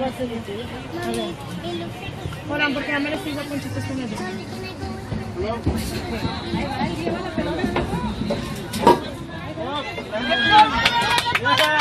va a ser útil. A ver. Hola, porque ya me lo sigo con chistes con ellos. Ahí lleva la pelota.